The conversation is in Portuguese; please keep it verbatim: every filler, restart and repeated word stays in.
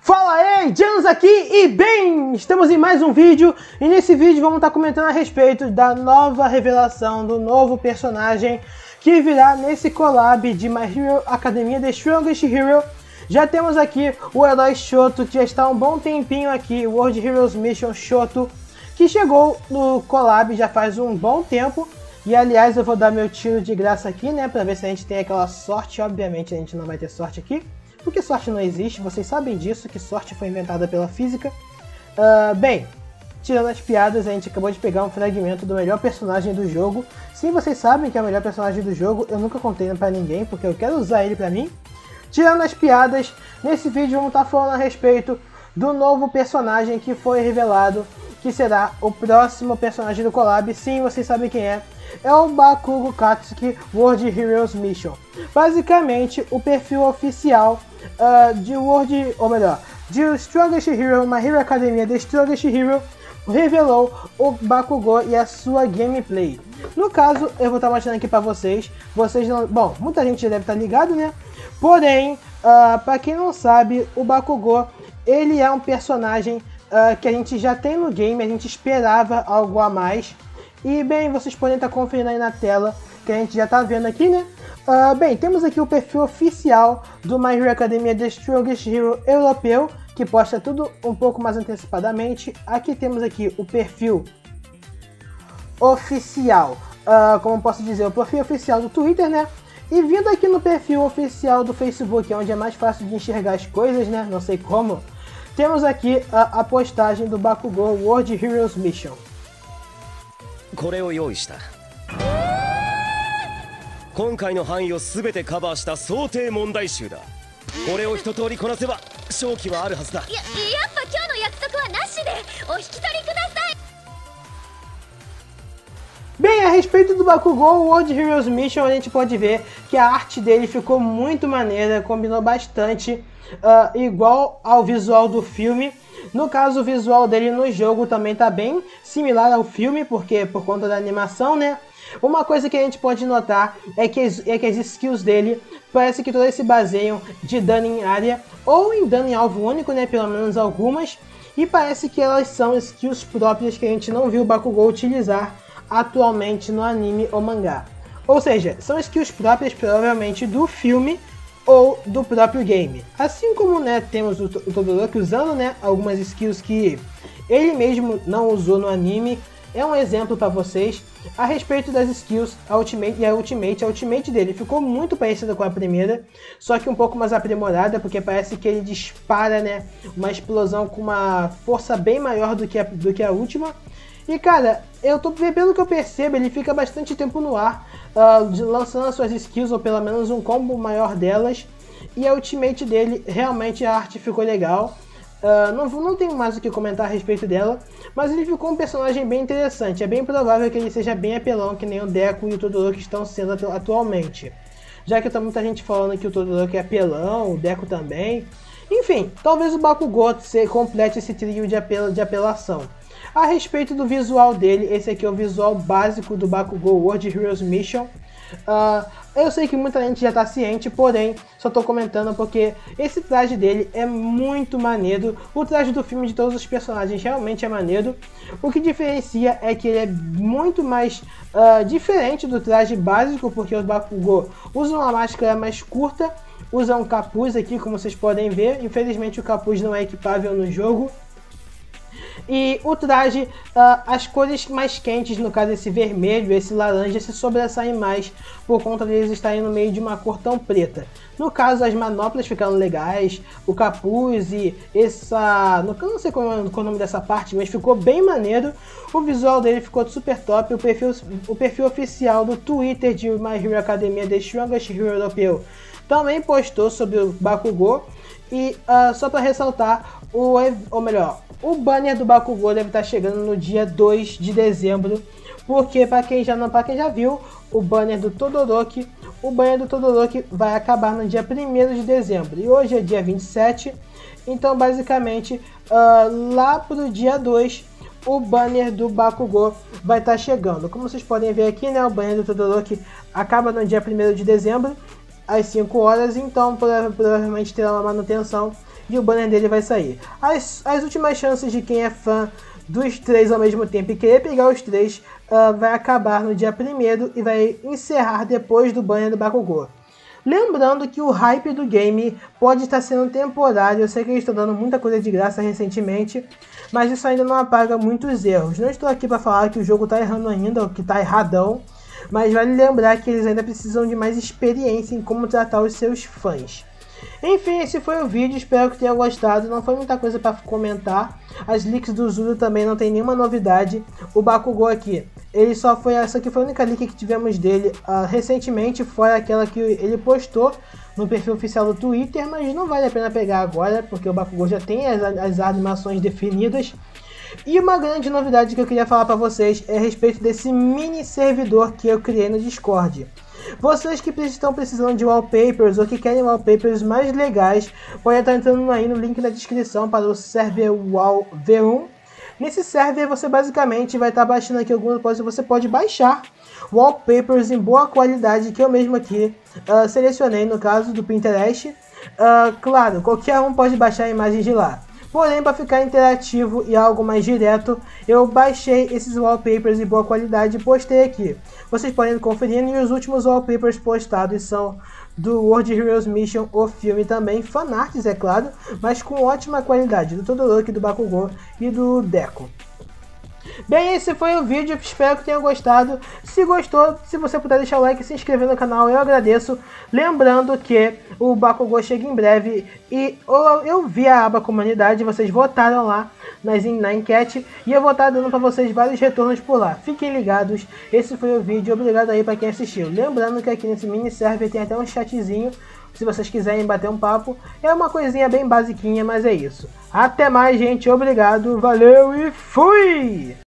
Fala aí, Janus aqui e bem, estamos em mais um vídeo e nesse vídeo vamos estar comentando a respeito da nova revelação do novo personagem que virá nesse collab de My Hero Academia The Strongest Hero. Já temos aqui o herói Shoto, que já está há um bom tempinho aqui, o World Heroes Mission Shoto, que chegou no collab já faz um bom tempo. E aliás, eu vou dar meu tiro de graça aqui, né, pra ver se a gente tem aquela sorte. Obviamente a gente não vai ter sorte aqui, porque sorte não existe, vocês sabem disso, que sorte foi inventada pela física. Uh, bem, tirando as piadas, a gente acabou de pegar um fragmento do melhor personagem do jogo. Sim, vocês sabem que é o melhor personagem do jogo, eu nunca contei pra ninguém, porque eu quero usar ele pra mim. Tirando as piadas, nesse vídeo vamos estar falando a respeito do novo personagem que foi revelado, que será o próximo personagem do collab. Sim, vocês sabem quem é. É o Bakugo Katsuki World Heroes Mission. Basicamente, o perfil oficial uh, de World, ou melhor, de Strongest Hero, My Hero Academia The Strongest Hero, revelou o Bakugou e a sua gameplay. No caso, eu vou estar mostrando aqui para vocês. Vocês não, bom, muita gente já deve estar ligado, né? Porém, uh, para quem não sabe, o Bakugou, ele é um personagem uh, que a gente já tem no game, a gente esperava algo a mais. E bem, vocês podem estar conferindo aí na tela, que a gente já está vendo aqui, né? Uh, bem, temos aqui o perfil oficial do My Hero Academia The Strongest Hero europeu, que posta tudo um pouco mais antecipadamente. Aqui temos aqui o perfil oficial, uh, como posso dizer, o perfil oficial do Twitter, né? E vindo aqui no perfil oficial do Facebook, onde é mais fácil de enxergar as coisas, né? Não sei como. Temos aqui a, a postagem do Bakugou World Heroes Mission. これを用意した。今回の範囲を全てカバーした想定問題集だ。これを一通りこなせば勝機はあるはずだ。や、やっぱ今日の約束はなしでお引き取りください。 Bem, a respeito do Bakugou World Heroes Mission, a gente pode ver que a arte dele ficou muito maneira, combinou bastante, uh, igual ao visual do filme. No caso, o visual dele no jogo também tá bem similar ao filme, porque por conta da animação, né? Uma coisa que a gente pode notar é que, as, é que as skills dele parece que todas se baseiam de dano em área ou em dano em alvo único, né? Pelo menos algumas. E parece que elas são skills próprias que a gente não viu o Bakugou utilizar atualmente no anime ou mangá. Ou seja, são skills próprias provavelmente do filme ou do próprio game. Assim como, né, temos o, o Todoroki usando, né, algumas skills que ele mesmo não usou no anime. É um exemplo para vocês a respeito das skills. A Ultimate e a Ultimate, a Ultimate dele ficou muito parecida com a primeira, só que um pouco mais aprimorada, porque parece que ele dispara, né, uma explosão com uma força bem maior do que a, do que a última. E cara, eu tô, pelo que eu percebo, ele fica bastante tempo no ar, uh, lançando as suas skills, ou pelo menos um combo maior delas. E a ultimate dele, realmente a arte ficou legal. Uh, não, não tenho mais o que comentar a respeito dela, mas ele ficou um personagem bem interessante. É bem provável que ele seja bem apelão, que nem o Deku e o Todoroki estão sendo atualmente. Já que tá muita gente falando que o Todoroki é apelão, o Deku também. Enfim, talvez o Bakugou complete esse trio de, apel de apelação. A respeito do visual dele, esse aqui é o visual básico do Bakugou World Heroes Mission. Uh, eu sei que muita gente já está ciente, porém, só estou comentando porque esse traje dele é muito maneiro. O traje do filme de todos os personagens realmente é maneiro. O que diferencia é que ele é muito mais uh, diferente do traje básico, porque o Bakugou usa uma máscara mais curta, usa um capuz aqui, como vocês podem ver. Infelizmente o capuz não é equipável no jogo. E o traje, uh, as cores mais quentes, no caso esse vermelho, esse laranja, se sobressaem mais por conta deles estarem no meio de uma cor tão preta. No caso, as manoplas ficaram legais, o capuz e essa... Eu não sei qual é o nome dessa parte, mas ficou bem maneiro. O visual dele ficou super top. O perfil, o perfil oficial do Twitter de My Hero Academia The Strongest Hero europeu também postou sobre o Bakugou. E uh, só para ressaltar, o, ou melhor, o banner do Bakugou deve estar chegando no dia dois de dezembro, porque para quem já não, para quem já viu o banner do Todoroki, o banner do Todoroki vai acabar no dia primeiro de dezembro e hoje é dia vinte e sete, então basicamente uh, lá pro dia dois o banner do Bakugou vai estar chegando. Como vocês podem ver aqui, né, o banner do Todoroki acaba no dia primeiro de dezembro às cinco horas, então provavelmente terá uma manutenção e o banner dele vai sair. As, as últimas chances de quem é fã dos três ao mesmo tempo e querer pegar os três uh, vai acabar no dia primeiro e vai encerrar depois do banner do Bakugou. Lembrando que o hype do game pode estar sendo temporário, eu sei que eles estão dando muita coisa de graça recentemente, mas isso ainda não apaga muitos erros. Não estou aqui para falar que o jogo está errando ainda, ou que está erradão, mas vale lembrar que eles ainda precisam de mais experiência em como tratar os seus fãs. Enfim, esse foi o vídeo, espero que tenham gostado, não foi muita coisa para comentar. As leaks do Zuru também não tem nenhuma novidade. O Bakugou aqui, ele só foi, essa aqui foi a única leak que tivemos dele uh, recentemente, foi aquela que ele postou no perfil oficial do Twitter, mas não vale a pena pegar agora, porque o Bakugou já tem as, as animações definidas. E uma grande novidade que eu queria falar para vocês é a respeito desse mini servidor que eu criei no Discord. Vocês que estão precisando de wallpapers ou que querem wallpapers mais legais, podem estar entrando aí no link na descrição para o server Wall V um. Nesse server você basicamente vai estar baixando aqui algumas coisas, você pode baixar wallpapers em boa qualidade que eu mesmo aqui uh, selecionei no caso do Pinterest. Uh, claro, qualquer um pode baixar imagens de lá. Porém, para ficar interativo e algo mais direto, eu baixei esses wallpapers de boa qualidade e postei aqui. Vocês podem conferir, e os últimos wallpapers postados são do World Heroes Mission, o filme também, fanarts é claro, mas com ótima qualidade, do Todoroki, do Bakugou e do Deco. Bem, esse foi o vídeo, espero que tenham gostado. Se gostou, se você puder deixar o like e se inscrever no canal, eu agradeço. Lembrando que o Bakugou chega em breve e eu vi a aba comunidade, vocês votaram lá nas, na enquete e eu vou estar dando para vocês vários retornos por lá. Fiquem ligados, esse foi o vídeo, obrigado aí para quem assistiu. Lembrando que aqui nesse mini server tem até um chatzinho, se vocês quiserem bater um papo. É uma coisinha bem basiquinha, mas é isso. Até mais, gente, obrigado, valeu e fui!